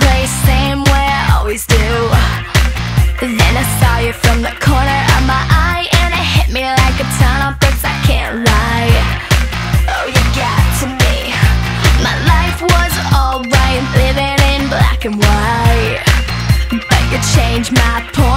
place, same way I always do. Then I saw you from the corner of my eye, and it hit me like a ton of bricks, I can't lie. Oh, you got to me. My life was alright, living in black and white, but you changed my point.